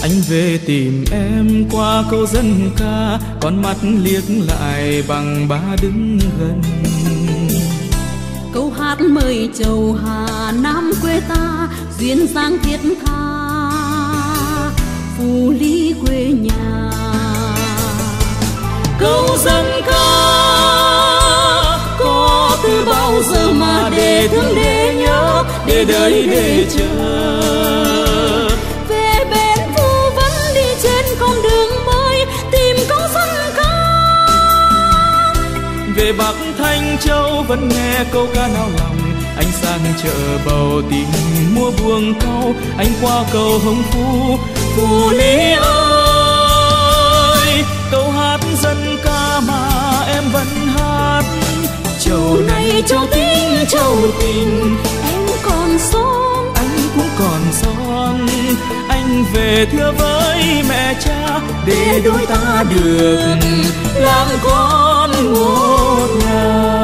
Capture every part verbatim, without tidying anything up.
Anh về tìm em qua câu dân ca, con mắt liếc lại bằng ba đứng gần. Câu hát mời chầu Hà Nam quê ta, duyên dáng thiết tha phù lý quê nhà. Câu dân ca có từ bao giờ mà để thương để nhớ, để đợi để chờ. Về bên Phú Vân đi trên con đường mới, tìm câu dân ca. Về Bắc Thanh Châu vẫn nghe câu ca nao lòng. Anh sang chợ bầu tìm mua buồng cau, anh qua cầu Hồng Phú Phú Lý ơi. Câu hát dân ca mà em vẫn hát. Châu này châu tình châu tình, em còn son anh cũng còn son. Anh về thưa với mẹ cha, để đôi ta được làm con một nhà.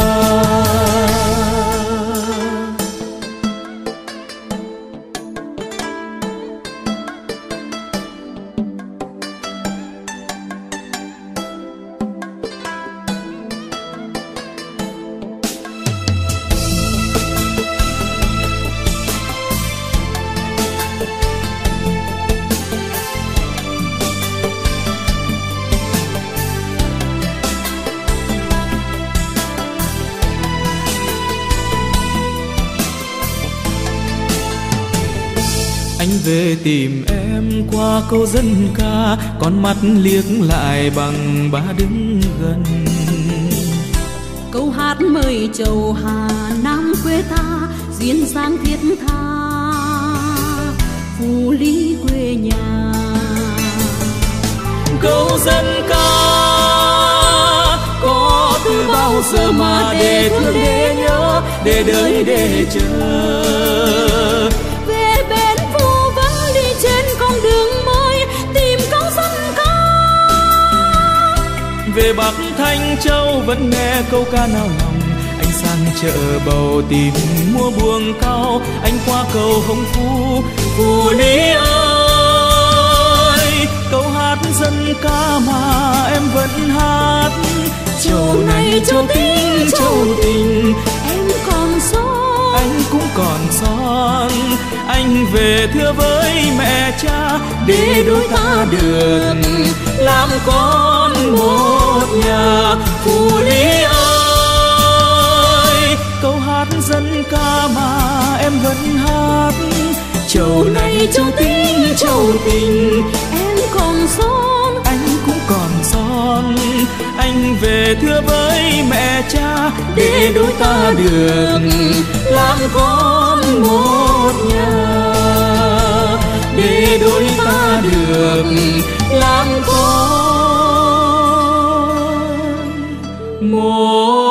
Anh về tìm em qua câu dân ca, con mắt liếc lại bằng ba đứng gần. Câu hát mời chầu Hà Nam quê ta, duyên dáng thiết tha phù lý quê nhà. Câu dân ca có từ bao giờ mà để thương để nhớ, để đợi để chờ. Về bên Phú Vân đi trên con đường mới, tìm câu dân ca. Về Bắc Thanh Châu vẫn nghe câu ca nao lòng. Anh sang chợ bầu tìm mua buồng cau, anh qua cầu Hồng Phú Phú Lý ơi. Câu hát dân ca mà em vẫn hát. Châu này châu tình châu tình, em còn son anh cũng còn son. Anh về thưa với mẹ cha, để đôi ta được làm con một nhà. Phú Lý ơi, câu hát dân ca mà em vẫn hát. Châu này châu tình châu tình, em còn son anh cũng còn son. Anh về thưa với mẹ cha, để đôi ta được làm con một nhà. Để đôi ta được làm con một